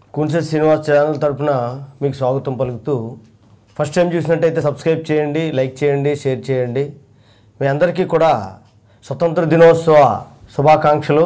కూన్సెట్ Srinivas channel తరపున మీకు స్వాగతం పలుకుతూ ఫస్ట్ టైం చూసినట్టయితే సబ్స్క్రైబ్ చేయండి, లైక్ చేయండి, షేర్ చేయండి. మీ అందరికీ కూడా స్వతంత్ర దినోత్సవ శుభాకాంక్షలు.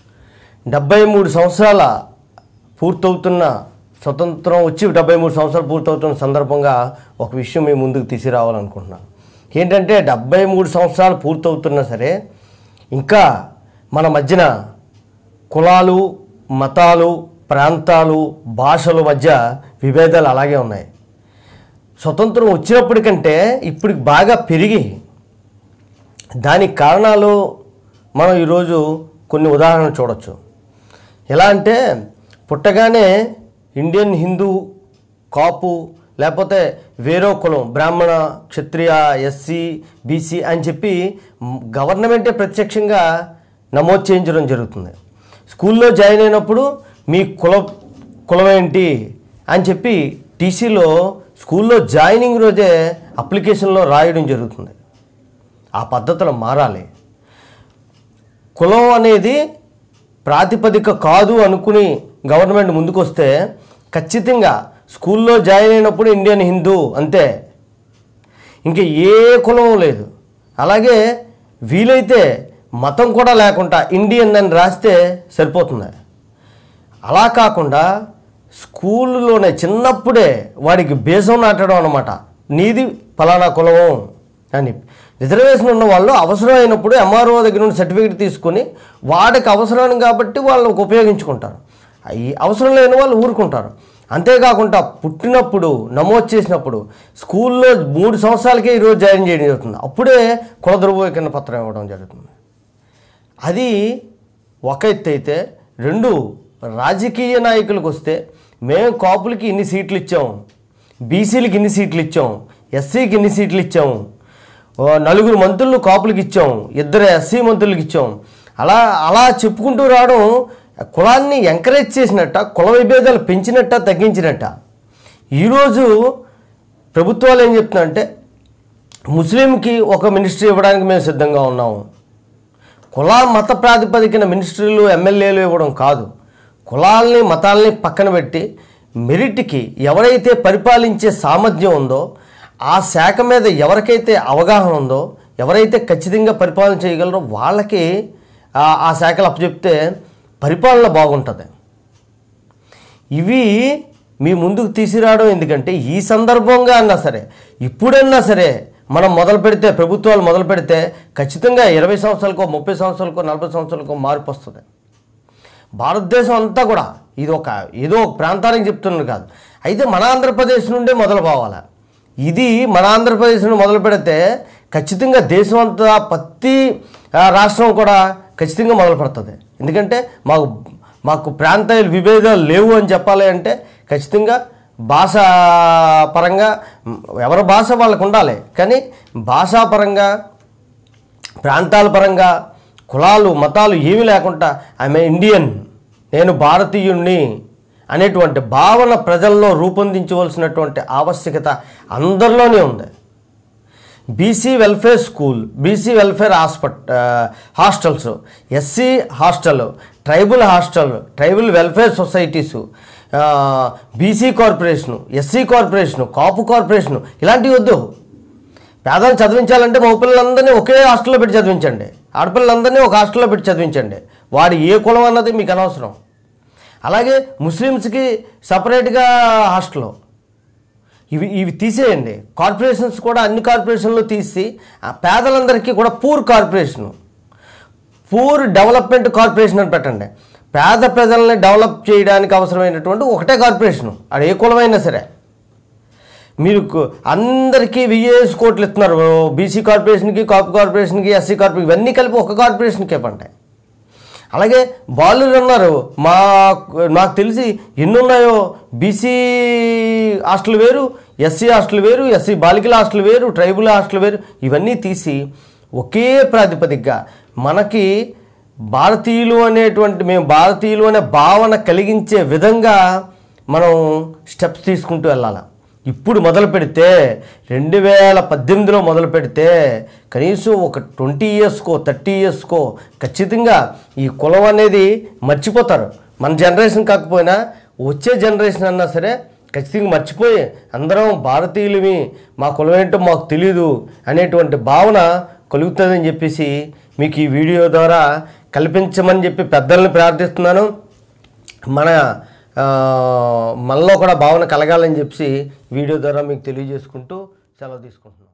73 సంవత్సరాల పూర్తవుతున్న స్వతంత్రం వచ్చి 73 సంవత్సరాలు పూర్తవుతున్న సందర్భంగా ఒక విషయం మీ ముందుకు తీసుకురావాలనుకుంటున్నాను. ఏంటంటే 73 సంవత్సరాలు పూర్తవుతున్నా సరే ఇంకా మన మధ్యన కులాలు, మతాలు, ప్రాంతాలు, భాషల మధ్య విభేదాలు అలాగే ఉన్నాయి. స్వతంత్రం వచ్చినప్పటికంటే ఇప్పుడు బాగా పెరిగి దానికి కారణాలు మనం ఈరోజు కొన్ని ఉదాహరణలు చూడవచ్చు. ఎలా అంటే పుట్టగానే ఇండియన్ హిందూ, కాపు, లేకపోతే వేరే కులం, బ్రాహ్మణ, క్షత్రియ, ఎస్సీ, బీసీ అని చెప్పి గవర్నమెంటే ప్రత్యక్షంగా నమోదు చేయించడం జరుగుతుంది. స్కూల్లో జాయిన్ అయినప్పుడు మీ కులం ఏంటి అని చెప్పి టీసీలో స్కూల్లో జాయినింగ్ రోజే అప్లికేషన్లో రాయడం జరుగుతుంది. ఆ పద్ధతులు మారాలి. కులం అనేది ప్రాతిపదిక కాదు అనుకుని గవర్నమెంట్ ముందుకు వస్తే ఖచ్చితంగా స్కూల్లో జాయిన్ అయినప్పుడు ఇండియన్ హిందూ అంతే, ఇంక ఏ కులం లేదు. అలాగే వీలైతే మతం కూడా లేకుండా ఇండియన్ అని రాస్తే సరిపోతుంది. అలా కాకుండా స్కూల్లోనే చిన్నప్పుడే వాడికి బేసం నాటడం అన్నమాట. నీది ఫలానా కులము అని. రిజర్వేషన్ ఉన్న వాళ్ళు అవసరం అయినప్పుడు ఎంఆర్ఓ దగ్గర నుండి సర్టిఫికేట్ తీసుకొని వాడికి అవసరం కాబట్టి వాళ్ళకి ఉపయోగించుకుంటారు. ఈ అవసరం లేని వాళ్ళు ఊరుకుంటారు. అంతేకాకుండా పుట్టినప్పుడు నమోదు చేసినప్పుడు స్కూల్లో 3 సంవత్సరాలకే ఈరోజు జాయిన్ చేయడం జరుగుతుంది. అప్పుడే కుల ధృవీకరణ పత్రం ఇవ్వడం జరుగుతుంది. అది ఒక ఎత్తు అయితే, రెండు రాజకీయ నాయకులకు వస్తే మేము కాపులకి ఇన్ని సీట్లు ఇచ్చాం, బీసీలకి ఇన్ని సీట్లు ఇచ్చాం, ఎస్సీకి ఇన్ని సీట్లు ఇచ్చాం, 4 మంత్రులు కాపులకి ఇచ్చాం, 2 ఎస్సీ మంత్రులకి ఇచ్చాం. అలా చెప్పుకుంటూ రావడం కులాన్ని ఎంకరేజ్ చేసినట్ట, కుల విభేదాలు పెంచినట్ట, తగ్గించినట్ట. ఈరోజు ప్రభుత్వాలు ఏం చెప్తున్నాయంటే ముస్లింకి ఒక మినిస్ట్రీ ఇవ్వడానికి మేము సిద్ధంగా ఉన్నాము. కుల మత ప్రాతిపదికన మినిస్ట్రీలు, ఎమ్మెల్యేలు ఇవ్వడం కాదు. కులాల్ని, మతాల్ని పక్కన పెట్టి మెరిట్కి ఎవరైతే పరిపాలించే సామర్థ్యం ఉందో, ఆ శాఖ మీద ఎవరికైతే అవగాహన ఉందో, ఎవరైతే ఖచ్చితంగా పరిపాలన చేయగలరో వాళ్ళకి ఆ శాఖలు అప్పచెప్తే పరిపాలన బాగుంటుంది. ఇవి మీ ముందుకు తీసుకురావడం ఎందుకంటే ఈ సందర్భంగా అన్నా సరే, ఇప్పుడన్నా సరే మనం మొదలు పెడితే, ప్రభుత్వాలు మొదలు పెడితే ఖచ్చితంగా 20 సంవత్సరాలకో, 30 సంవత్సరాలకో, 40 సంవత్సరాలకో మార్పు వస్తుంది. భారతదేశం అంతా కూడా ఇది ఏదో ఒక ప్రాంతానికి చెప్తున్నారు కాదు. అయితే మన ఆంధ్రప్రదేశ్ నుండే మొదలు పోవాలి. ఇది మన ఆంధ్రప్రదేశ్ నుండి మొదలు పెడితే ఖచ్చితంగా దేశం అంతా, ప్రతి రాష్ట్రం కూడా ఖచ్చితంగా మొదలు పెడుతుంది. ఎందుకంటే మాకు ప్రాంతీయ విభేదాలు లేవు అని చెప్పాలి అంటే ఖచ్చితంగా భాష పరంగా ఎవరి భాష వాళ్ళకు ఉండాలి. కానీ భాషాపరంగా, ప్రాంతాల పరంగా, కులాలు, మతాలు ఏమీ లేకుండా ఆమె ఇండియన్, నేను భారతీయుణ్ణి అనేటువంటి భావన ప్రజల్లో రూపొందించవలసినటువంటి ఆవశ్యకత అందరిలోనే ఉంది. BC welfare school, BC welfare hostels, SC hostel, tribal hostel, tribal welfare societies, BC corporation, SC corporation, Kapu corporation ఇలాంటివి వద్దు. పేదలు చదివించాలంటే మగ పిల్లలందరినీ ఒకే హాస్టల్లో పెట్టి చదివించండి, ఆడపిల్లలందరినీ ఒక హాస్టల్లో పెట్టి చదివించండి. వాడు ఏ కులం అన్నది మీకు అనవసరం. అలాగే ముస్లిమ్స్కి సపరేట్గా హాస్టల్, ఇవి తీసేయండి. కార్పొరేషన్స్ కూడా అన్ని కార్పొరేషన్లు తీసి పేదలందరికీ కూడా poor corporation, poor development corporation అని పెట్టండి. పేద ప్రజల్ని డెవలప్ చేయడానికి అవసరమైనటువంటి ఒకటే కార్పొరేషను, అది ఏ కులమైనా సరే. మీరు అందరికీ 1000 కోట్లు ఇస్తున్నారు, బీసీ కార్పొరేషన్కి, కాపు కార్పొరేషన్కి, ఎస్సీ కార్పొరేషన్, ఇవన్నీ కలిపి ఒక కార్పొరేషన్కి ఇవ్వండి. అలాగే బాలురు ఉన్నారు, నాకు తెలిసి ఎన్ని ఉన్నాయో, బీసీ హాస్టల్ వేరు, ఎస్సీ హాస్టల్ వేరు, ఎస్సీ బాలికల హాస్టల్ వేరు, ట్రైబల్ హాస్టల్ వేరు, ఇవన్నీ తీసి ఒకే ప్రాతిపదికగా మనకి భారతీయులు అనేటువంటి, మేము భారతీయులు అనే భావన కలిగించే విధంగా మనం స్టెప్స్ తీసుకుంటూ వెళ్ళాలి. ఇప్పుడు మొదలు పెడితే 2018లో మొదలు పెడితే కనీసం ఒక 20 ఇయర్స్కో 30 ఇయర్స్కో ఖచ్చితంగా ఈ కులం అనేది మర్చిపోతారు. మన జనరేషన్ కాకపోయినా వచ్చే జనరేషన్ అన్నా సరే ఖచ్చితంగా మర్చిపోయి అందరం భారతీయులమి, మా కులం ఏంటో మాకు తెలీదు అనేటువంటి భావన కలుగుతుందని చెప్పేసి మీకు ఈ వీడియో ద్వారా కల్పించమని చెప్పి పెద్దలను ప్రార్థిస్తున్నాను. మనలో కూడా భావన కలగాలని చెప్పి వీడియో ద్వారా మీకు తెలియజేసుకుంటూ సెలవు తీసుకుంటున్నాను.